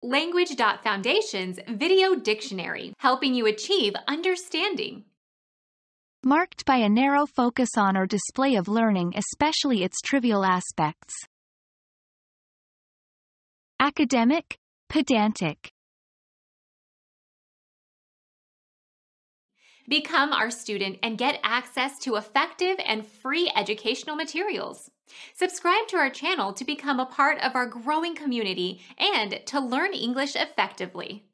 Language.Foundation's Video Dictionary, helping you achieve understanding. Marked by a narrow focus on or display of learning, especially its trivial aspects. Academic, pedantic. Become our student and get access to effective and free educational materials. Subscribe to our channel to become a part of our growing community and to learn English effectively.